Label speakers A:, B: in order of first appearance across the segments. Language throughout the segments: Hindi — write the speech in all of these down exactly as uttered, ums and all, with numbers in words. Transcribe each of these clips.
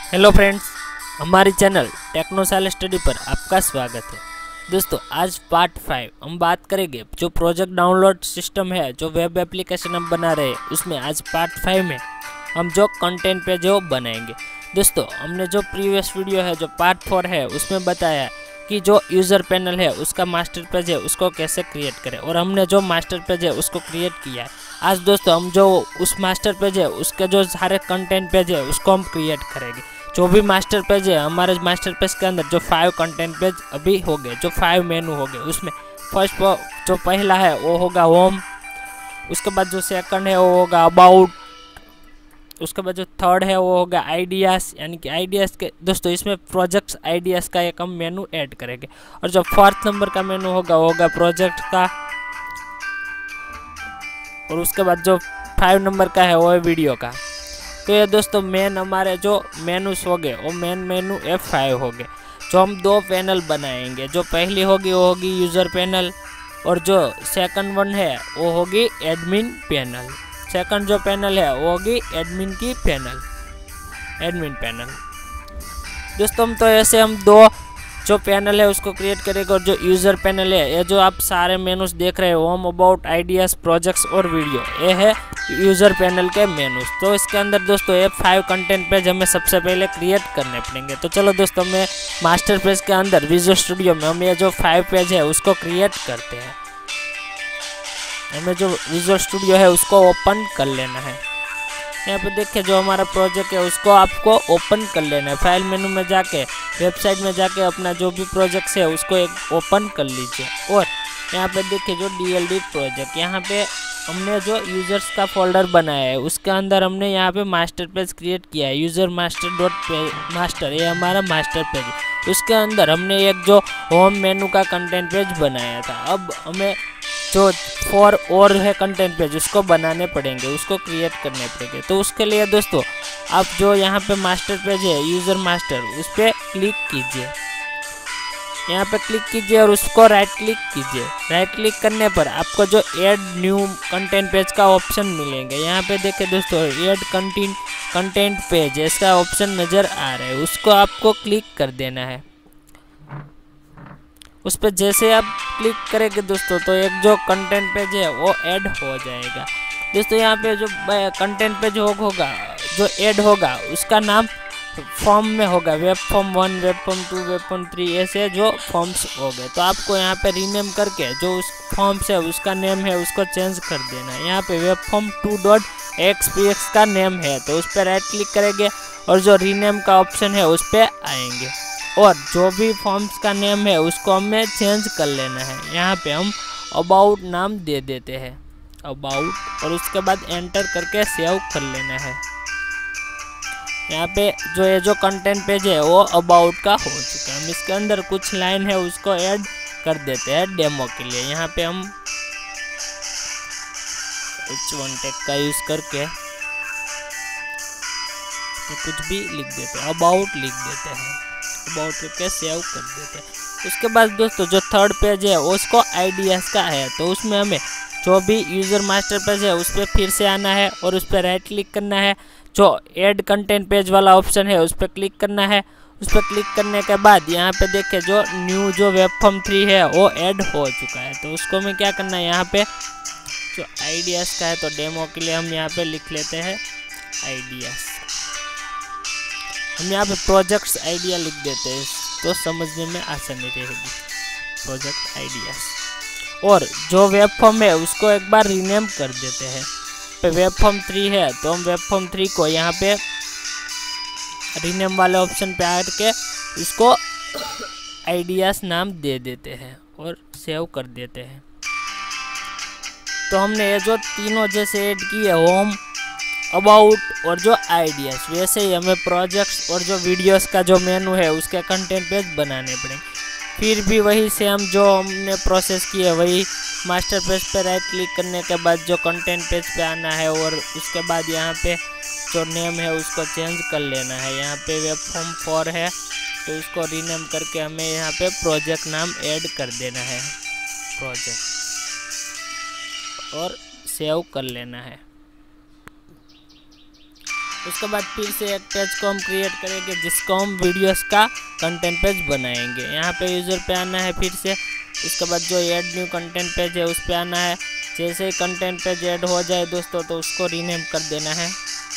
A: हेलो फ्रेंड्स, हमारी चैनल टेक्नोसाल स्टडी पर आपका स्वागत है। दोस्तों, आज पार्ट फाइव हम बात करेंगे जो प्रोजेक्ट डाउनलोड सिस्टम है, जो वेब एप्लीकेशन हम बना रहे हैं उसमें आज पार्ट फाइव में हम जो कंटेंट पेज है वो बनाएंगे। दोस्तों, हमने जो प्रीवियस वीडियो है जो पार्ट फोर है उसमें बताया है कि जो यूज़र पैनल है उसका मास्टर पेज है उसको कैसे क्रिएट करें, और हमने जो मास्टर पेज है उसको क्रिएट किया है। आज दोस्तों हम जो उस मास्टर पेज है उसके जो सारे कंटेंट पेज है उसको हम क्रिएट करेंगे। जो भी मास्टर पेज है, हमारे मास्टर पेज के अंदर जो फाइव कंटेंट पेज अभी हो गए, जो फाइव मेनू हो गए, उसमें फर्स्ट जो पहला है वो होगा होम, उसके बाद जो सेकंड है वो होगा अबाउट, उसके बाद जो थर्ड है वो होगा आइडियाज़, यानी कि आइडियाज़ के दोस्तों इसमें प्रोजेक्ट्स आइडियाज़ का एक हम मेनू ऐड करेंगे। और जो फोर्थ नंबर का मेनू होगा वो होगा प्रोजेक्ट का, और उसके बाद जो फाइव नंबर का है वो है वीडियो का। तो ये दोस्तों मेन हमारे जो मेनूस हो गए वो मेन मेनू एफ फाइव हो गए। जो हम दो पैनल बनाएंगे, जो पहली होगी वो होगी यूज़र पैनल, और जो सेकंड वन है वो होगी एडमिन पैनल। सेकंड जो पैनल है वो होगी एडमिन की पैनल, एडमिन पैनल। दोस्तों हम तो ऐसे हम दो जो पैनल है उसको क्रिएट करेंगे, और जो यूज़र पैनल है ये जो आप सारे मेनूस देख रहे हो होम, अबाउट, आइडियाज़, प्रोजेक्ट्स और वीडियो, ये है यूज़र पैनल के मेनूस। तो इसके अंदर दोस्तों ये फाइव कंटेंट पेज हमें सबसे पहले क्रिएट करने पड़ेंगे। तो चलो दोस्तों मैं मास्टर पेज के अंदर विजुअल स्टूडियो में हम ये जो फाइव पेज है उसको क्रिएट करते हैं। हमें जो विजुअल स्टूडियो है उसको ओपन कर लेना है। यहाँ पे देखिए जो हमारा प्रोजेक्ट है उसको आपको ओपन कर लेना है। फाइल मेनू में जाके वेबसाइट में जाके अपना जो भी प्रोजेक्ट है उसको एक ओपन कर लीजिए। और यहाँ पे देखिए जो डी एल डी प्रोजेक्ट, यहाँ पे हमने जो यूज़र्स का फोल्डर बनाया है उसके अंदर हमने यहाँ पे मास्टर पेज क्रिएट किया है, user master dot page master, ये हमारा मास्टर पेज है। उसके अंदर हमने एक जो होम मेनू का कंटेंट पेज बनाया था। अब हमें जो फोर और है कंटेंट पेज उसको बनाने पड़ेंगे, उसको क्रिएट करने पड़ेंगे। तो उसके लिए दोस्तों आप जो यहाँ पे मास्टर पेज है यूज़र मास्टर, उस पर क्लिक कीजिए, यहाँ पे क्लिक कीजिए और उसको राइट क्लिक कीजिए। राइट क्लिक करने पर आपको जो ऐड न्यू कंटेंट पेज का ऑप्शन मिलेंगे। यहाँ पे देखिए दोस्तों ऐड कंटेंट कंटेंट पेज इसका ऑप्शन नज़र आ रहा है, उसको आपको क्लिक कर देना है। उस पर जैसे आप क्लिक करेंगे दोस्तों तो एक जो कंटेंट पेज है वो ऐड हो जाएगा। दोस्तों यहाँ पे जो कंटेंट पेज होगा जो ऐड होगा उसका नाम फॉर्म में होगा, web form one, web form two, web form three, ऐसे जो फॉर्म्स हो गए। तो आपको यहाँ पे रीनेम करके जो उस फॉर्म्स है उसका नेम है उसको चेंज कर देना है। यहाँ पे web form two dot X P X का नेम है, तो उस पर राइट क्लिक करेंगे और जो रीनेम का ऑप्शन है उस पर आएंगे, और जो भी फॉर्म्स का नेम है उसको हमें चेंज कर लेना है। यहाँ पे हम अबाउट नाम दे देते हैं, अबाउट, और उसके बाद एंटर करके सेव कर लेना है। यहाँ पे जो ये जो कंटेंट पेज है वो अबाउट का हो चुका है। हम इसके अंदर कुछ लाइन है उसको ऐड कर देते हैं डेमो के लिए। यहाँ पे हम एच वन टैग का यूज़ करके कुछ भी लिख देते हैं, अबाउट लिख देते हैं, अबाउट करके सेव कर देते हैं। उसके बाद दोस्तों जो थर्ड पेज है उसको आइडियाज़ का है, तो उसमें हमें जो भी यूज़र मास्टर पेज है उस पर फिर से आना है और उस पर राइट क्लिक करना है। जो ऐड कंटेंट पेज वाला ऑप्शन है उस पर क्लिक करना है। उस पर क्लिक करने के बाद यहाँ पे देखिए जो न्यू जो वेब फॉर्म थ्री है वो ऐड हो चुका है। तो उसको हमें क्या करना है, यहाँ पे जो आइडियाज़ का है तो डेमो के लिए हम यहाँ पे लिख लेते हैं आइडियाज़। हम यहाँ पे प्रोजेक्ट्स आइडिया लिख देते हैं तो समझने में आसानी रहेगी, प्रोजेक्ट आइडियाज़। और जो वेब फॉर्म है उसको एक बार रीनेम कर देते हैं। पे वेब फॉर्म थ्री है तो हम वेब फॉर्म थ्री को यहाँ पे रीनेम वाले ऑप्शन पे आकर के इसको आइडियाज़ नाम दे देते हैं और सेव कर देते हैं। तो हमने ये जो तीनों जैसे ऐड की है होम, अबाउट और जो आइडियाज़, वैसे ही हमें प्रोजेक्ट्स और जो वीडियोस का जो मेनू है उसके कंटेंट पेज बनाने पड़ेंगे। फिर भी वही सेम जो हमने प्रोसेस की है, वही मास्टर पेज पे राइट क्लिक करने के बाद जो कंटेंट पेज पे आना है और उसके बाद यहाँ पे जो नेम है उसको चेंज कर लेना है। यहाँ पे वेब फॉर्म फोर है तो उसको रीनेम करके हमें यहाँ पे प्रोजेक्ट नाम ऐड कर देना है, प्रोजेक्ट, और सेव कर लेना है। उसके बाद फिर से एक पेज को हम क्रिएट करेंगे जिसको हम वीडियोस का कंटेंट पेज बनाएंगे। यहाँ पे यूज़र पे आना है फिर से। उसके बाद जो ऐड न्यू कंटेंट पेज है उस पे आना है। जैसे ही कंटेंट पेज ऐड हो जाए दोस्तों तो उसको रीनेम कर देना है।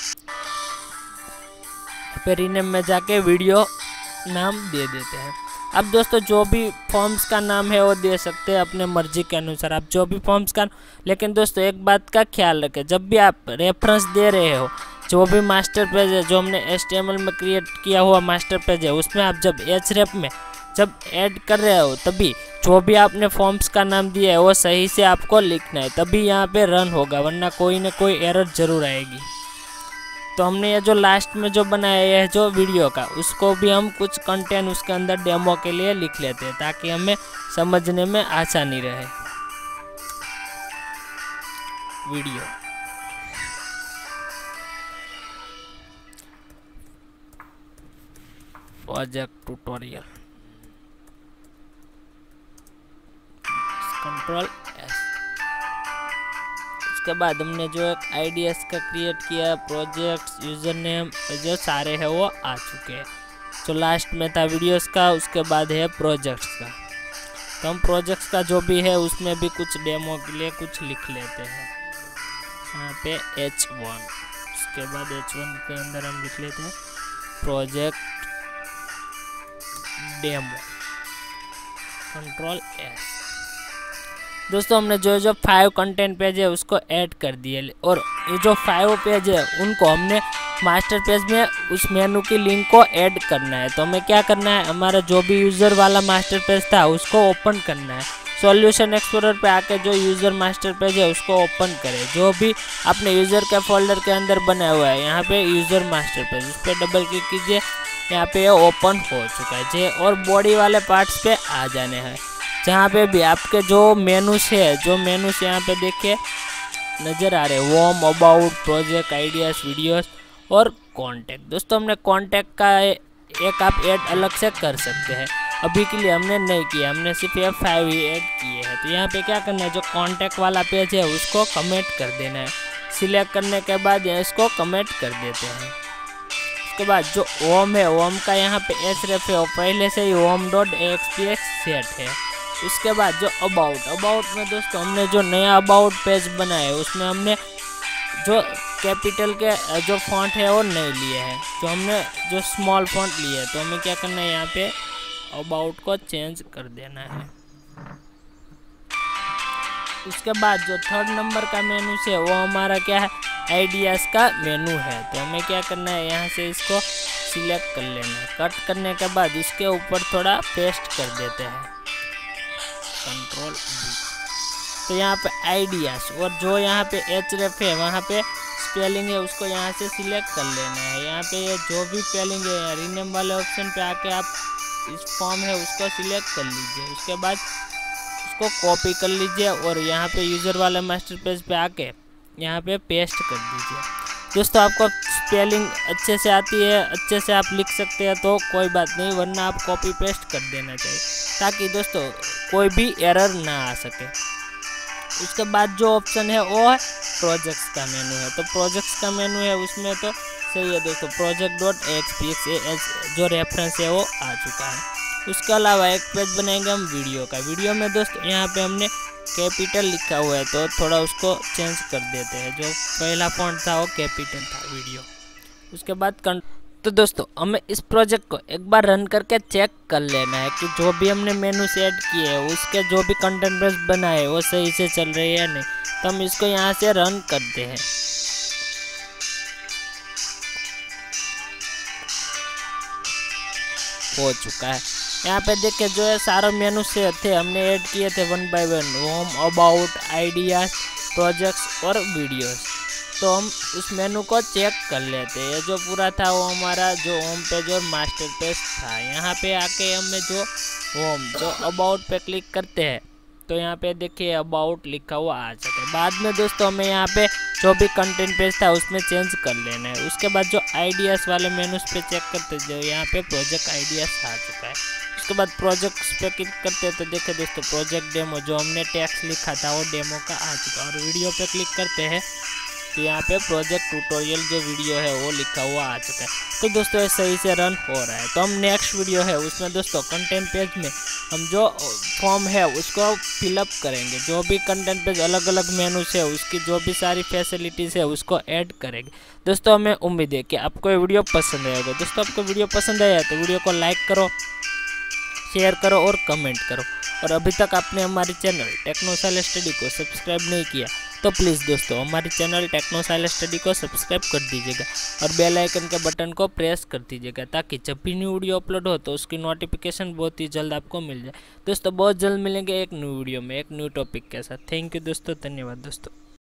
A: पे रीनेम में जाके वीडियो नाम दे देते हैं। अब दोस्तों जो भी फॉर्म्स का नाम है वो दे सकते हैं अपने मर्जी के अनुसार, आप जो भी फॉर्म्स का। लेकिन दोस्तों एक बात का ख्याल रखें, जब भी आप रेफरेंस दे रहे हो, जो भी मास्टर पेज है जो हमने एच टी एम एल में क्रिएट किया हुआ मास्टर पेज है उसमें आप जब एच रेफ में जब ऐड कर रहे हो तभी जो भी आपने फॉर्म्स का नाम दिया है वो सही से आपको लिखना है, तभी यहाँ पे रन होगा, वरना कोई ना कोई एरर जरूर आएगी। तो हमने ये जो लास्ट में जो बनाया है जो वीडियो का, उसको भी हम कुछ कंटेंट उसके अंदर डेमो के लिए लिख लेते हैं ताकि हमें समझने में आसानी रहे। Video project tutorial control S. उसके बाद हमने जो एक आईडीएस का क्रिएट किया, प्रोजेक्ट्स, यूजर नेम, जो सारे हैं वो आ चुके हैं। जो लास्ट में था वीडियोस का, उसके बाद है प्रोजेक्ट्स का। तो हम प्रोजेक्ट्स का जो भी है उसमें भी कुछ डेमो के लिए कुछ लिख लेते हैं। यहाँ पे एच वन, उसके बाद एच वन के अंदर हम लिख लेते हैं प्रोजेक्ट डेमो, कंट्रोल एस। दोस्तों हमने जो जो फाइव कंटेंट पेज है उसको ऐड कर दिए, और ये जो फाइव पेज है उनको हमने मास्टर पेज में उस मेनू की लिंक को ऐड करना है। तो हमें क्या करना है, हमारा जो भी यूज़र वाला मास्टर पेज था उसको ओपन करना है। सॉल्यूशन एक्सप्लोरर पे आके जो यूज़र मास्टर पेज है उसको ओपन करें, जो भी आपने यूज़र के फोल्डर के अंदर बनाया हुआ है। यहाँ पे यूज़र मास्टर पेज, उस पर डबल क्लिक कीजिए, यहाँ पे ये ओपन हो चुका है जे। और बॉडी वाले पार्ट्स पे आ जाने हैं, जहाँ पे भी आपके जो मेनूस है, जो मेनूस यहाँ पे देखिए नज़र आ रहे हैं, home, about, project, ideas, videos और कॉन्टैक्ट। दोस्तों हमने कॉन्टैक्ट का एक आप ऐड अलग से कर सकते हैं, अभी के लिए हमने नहीं किया, हमने सिर्फ ये फाइव ही ऐड किए हैं। तो यहाँ पे क्या करना है, जो कॉन्टैक्ट वाला पेज है उसको कमेंट कर देना है। सिलेक्ट करने के बाद इसको कमेंट कर देते हैं। उसके बाद जो ओम है, ओम का यहाँ पे एच रेफ है, पहले से ही home dot X P X set है। उसके बाद जो अबाउट, अबाउट में दोस्तों हमने जो नया अबाउट पेज बनाया है उसमें हमने जो कैपिटल के जो फॉन्ट है वो नहीं लिए हैं, जो हमने जो स्मॉल फॉन्ट लिए है। तो हमें क्या करना है, यहाँ पे अबाउट को चेंज कर देना है। उसके बाद जो थर्ड नंबर का मेनू है वो हमारा क्या है, आइडियाज़ का मेनू है। तो हमें क्या करना है, यहाँ से इसको सिलेक्ट कर लेना है। कट करने के बाद इसके ऊपर थोड़ा पेस्ट कर देते हैं, कंट्रोल डी। तो यहाँ पे आइडियाज़ और जो यहाँ पे एच रेफ है वहाँ पे स्पेलिंग है उसको यहाँ से सिलेक्ट कर लेना है। यहाँ पे ये जो भी स्पेलिंग है, रीनेम वाले ऑप्शन पे आके आप इस फॉर्म है उसको सिलेक्ट कर लीजिए। उसके बाद उसको कॉपी कर लीजिए और यहाँ पे यूज़र वाले मास्टर पेज पे आके यहाँ पे पेस्ट कर दीजिए। दोस्तों आपको स्पेलिंग अच्छे से आती है, अच्छे से आप लिख सकते हैं तो कोई बात नहीं, वरना आप कॉपी पेस्ट कर देना चाहिए ताकि दोस्तों कोई भी एरर ना आ सके। उसके बाद जो ऑप्शन है वो है प्रोजेक्ट्स का मेनू है। तो प्रोजेक्ट्स का मेनू है उसमें तो सही है दोस्तों, project dot X P X जो रेफरेंस है वो आ चुका है। उसके अलावा एक पेज बनाएंगे हम वीडियो का। वीडियो में दोस्तों यहाँ पे हमने कैपिटल लिखा हुआ है तो थोड़ा उसको चेंज कर देते हैं, जो पहला फॉन्ट था वो कैपिटल था वीडियो। उसके बाद तो दोस्तों हमें इस प्रोजेक्ट को एक बार रन करके चेक कर लेना है कि जो भी हमने मेनू सेट किए है उसके जो भी कंटेंट बेस बनाए वो सही से चल रही है या नहीं। तो हम इसको यहाँ से रन करते हैं। हो चुका है। यहाँ पे देखिए जो है सारे मेनू से थे हमने ऐड किए थे one by one, home, about, ideas, projects और वीडियोस। तो हम उस मेनू को चेक कर लेते हैं। जो पूरा था वो हमारा जो होम पेज और मास्टर पेज था। यहाँ पे आके हमें जो होम जो अबाउट पे क्लिक करते हैं तो यहाँ पे देखिए अबाउट लिखा हुआ आ जाता है। बाद में दोस्तों हमें यहाँ पे जो भी कंटेंट पेज था उसमें चेंज कर लेना है। उसके बाद जो आइडियाज़ वाले मेनूज पे चेक करते जो यहाँ पे प्रोजेक्ट आइडियाज़ आ चुका है। उसके बाद प्रोजेक्ट्स पे क्लिक करते हैं तो देखिए दोस्तों प्रोजेक्ट डेमो जो हमने टेक्स्ट लिखा था वो डेमो का आ चुका है। और वीडियो पे क्लिक करते हैं तो यहाँ पे प्रोजेक्ट ट्यूटोरियल जो वीडियो है वो लिखा हुआ आ चुका है। तो दोस्तों ये सही से रन हो रहा है। तो हम नेक्स्ट वीडियो है उसमें दोस्तों कंटेंट पेज में हम जो फॉर्म है उसको फिलअप करेंगे। जो भी कंटेंट पेज अलग अलग मेनूज है उसकी जो भी सारी फैसिलिटीज़ है उसको ऐड करेंगे। दोस्तों हमें उम्मीद है कि आपको ये वीडियो पसंद आएगा। दोस्तों आपको वीडियो पसंद आया तो वीडियो को लाइक करो, शेयर करो और कमेंट करो। और अभी तक आपने हमारे चैनल टेक्नो साइलेंस स्टडी को सब्सक्राइब नहीं किया तो प्लीज़ दोस्तों हमारे चैनल टेक्नो साइलेंस स्टडी को सब्सक्राइब कर दीजिएगा और बेल आइकन के बटन को प्रेस कर दीजिएगा, ताकि जब भी न्यू वीडियो अपलोड हो तो उसकी नोटिफिकेशन बहुत ही जल्द आपको मिल जाए। दोस्तों बहुत जल्द मिलेंगे एक न्यू वीडियो में एक न्यू टॉपिक के साथ। थैंक यू दोस्तों, धन्यवाद दोस्तों।